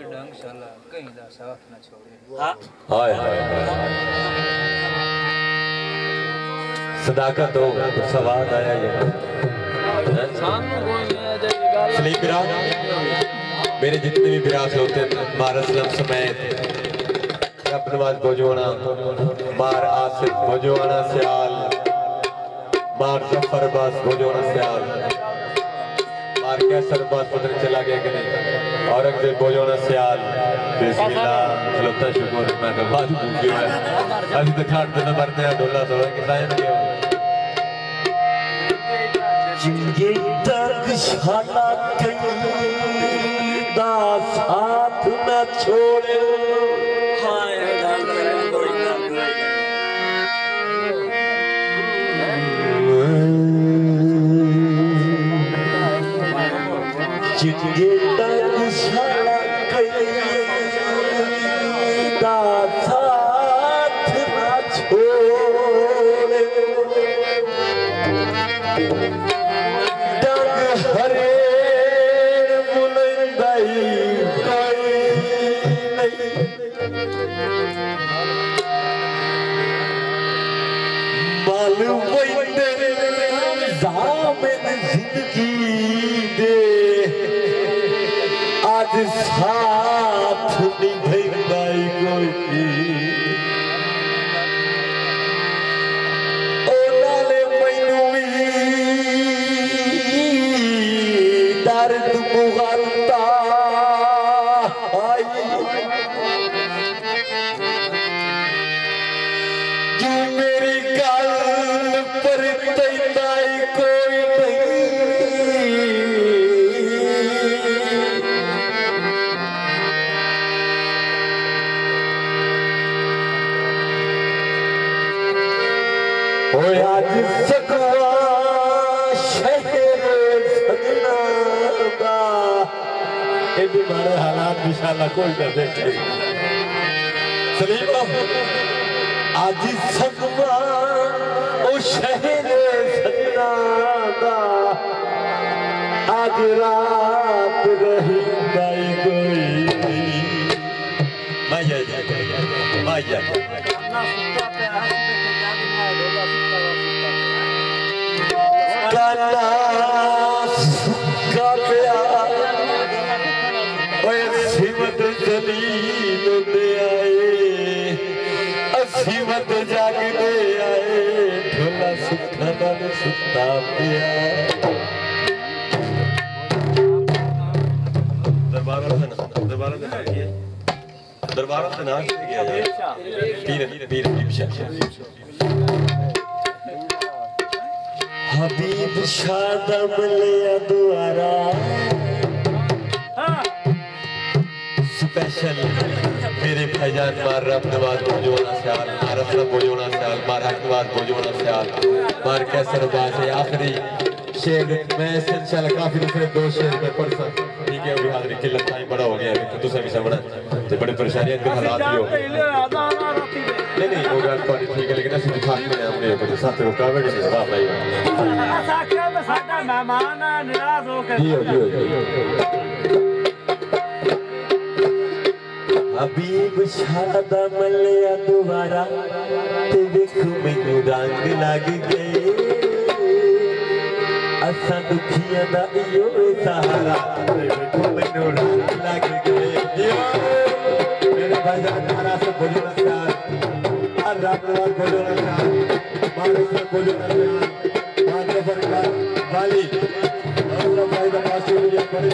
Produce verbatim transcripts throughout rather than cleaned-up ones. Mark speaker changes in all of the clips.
Speaker 1: डंगशाला कहीं दा साथ ना छोड़े।
Speaker 2: हाय हाय सदाकत हो सवाद आया ये सलीम बिराज मेरे जितने भी बिराज होते मार असलम समेत अपनवाद भोजवाना मार आसिफ भोजवाना सियाल मार जफर बास भोजवाना सियाल मार कैसर बास पता नहीं चला गया कि नहीं औरंगजेब भोजवाना सियाल बिस्मिल्लाह खलोता शुक्र मैं तो बात भूल गया अभी तो खाट तो मरते हैं डोला सोला कितना है ना
Speaker 3: ये डंगशाला कहीं दा साथ न छोड़े हाय ये डंगशाला कहीं दा साथ न छोड़े हरे बुलंदाई कोई नहीं मालूम वैंदे जामें जिंदगी दे आज साथ निभाई कोई दर्द मुगलता जो मेरी गल पर तैनाई कोई नहीं आज सकवा हमारे हालात इंशाल्लाह कोई ना देखे सलीम आज सकवा ओ शहर सजना दा आज रात रही दाई कोई माया माया काला सुक्का प्यार असीमत जलील दे आए असीमत जाग दे आए ढोला सुखा दल सुता पिया दरबारों से दरबारों से किए दरबारों से नाच किया पीर पीर हबीब शादम लिया द्वारा स्पेशल मेरे भाईजान मार रब्दवाद भोजोना सियाल मार असला भोजोना सियाल मार हकवाद भोजोना सियाल मार कैसर बात है आखिरी शेर मैं इंशाल्लाह काफी दूसरे दो शेर में पढ़ सकता ठीक है अभी हाजिरी किल्लत टाइम बड़ा हो गया है तो दूसरा भी समझना तो बड़ी परेशानियां के हालात भी हो नहीं नहीं वो बात तो ठीक है लेकिन ऐसे दिखा के हमने अपने साथ रुकावट नहीं वाह भाई ऐसा क्या तो साडा मेहमान निराश हो के जी जी हबीब शादम लिया दोबारा ते देखो मैनू रंग लग गए असा दुखिया दा इयो सहारा ते देखो मैनू रंग लग गए मेरे भाईजान नारा से बोलो ना यार हर रात रात बोलो ना यार मारो से बोलो ना यार मारो फरकार वाली और भाई दा पास ये बड़े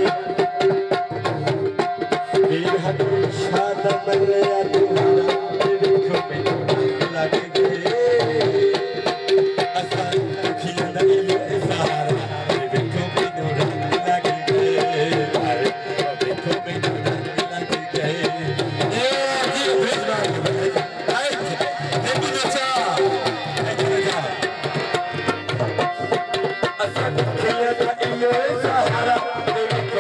Speaker 3: शादम लिया दोबारा ते देखो मैनू रंग लग गए असा दुखिया दा इयो सहारा ते देखो मैनू रंग लग गए देखो मैनू रंग लग गए ये जी भेजवान आई देखो अच्छा देखो अच्छा असा दुखिया दा इयो सहारा ते देखो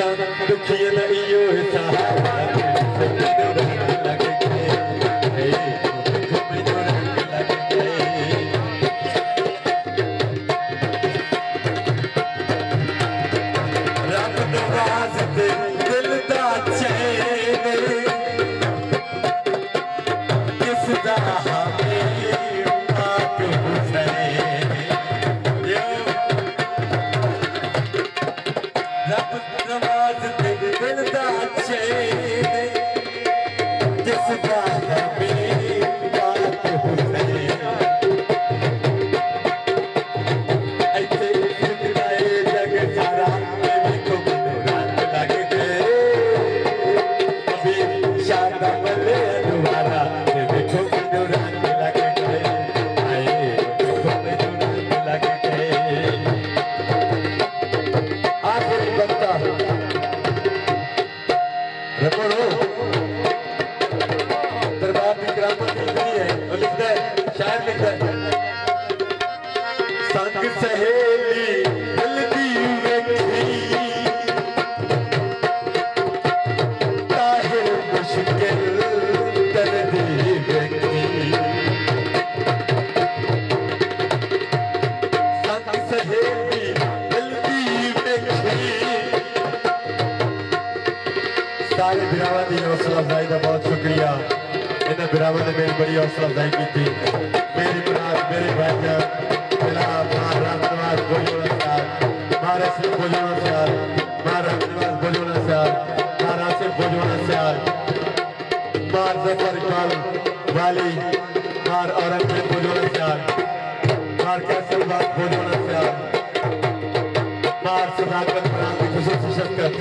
Speaker 3: सारे बिरावर की हौसला अफजाई का बहुत शुक्रिया। इन्हें बिरावर ने मेरी बड़ी हौसला अफजाई की थी। मेरी मुराद मेरे भाईजान रामनवाज बोलोना साल मारा सिर्फ बोलोना साल मारा रामनवाज बोलोना साल मारा सिर्फ बोलोना साल मार जफर इकबाल वाली मार औरंगजेब बोलोना साल मार कैसर बाग बोलोना साल मार सदाकत राम खुशूसी शक्कर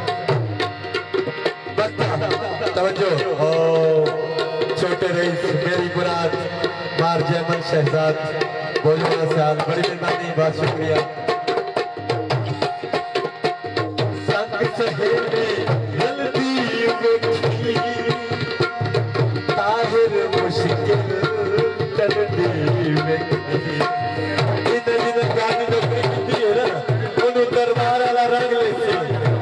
Speaker 3: तवज्जो ओ छोटे रईस मेरी मुराद मार जयमन शहजाद बोलोना साल बड़ी मेहरबानी बहुत शुक्रिया। संग सहेली जल्दी देखी ताहिर मुश्किल चलती देखी इन इन गानी तो की है ना उन्हें दरबार वाला रंग लेते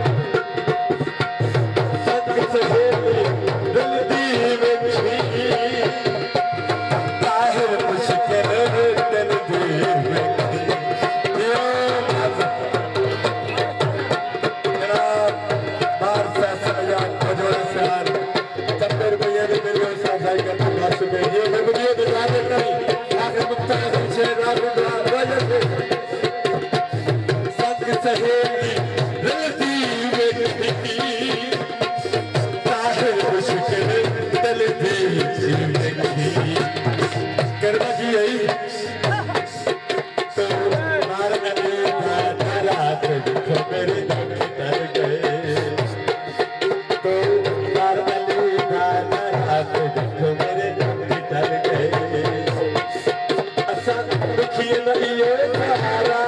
Speaker 3: संग सहेली जल्दी देखी ताहिर मुश्किल चलती करना जी यही तो मार रात मेरे डर गए तो मार रात मेरे डर गए असा दुखी नहीं है सहारा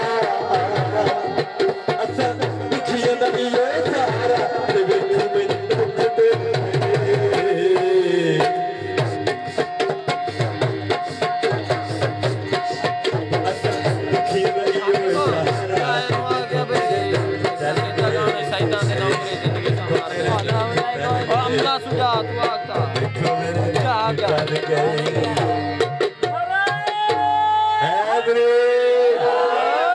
Speaker 3: असा दुखी नहीं है सहारा
Speaker 1: सुझाव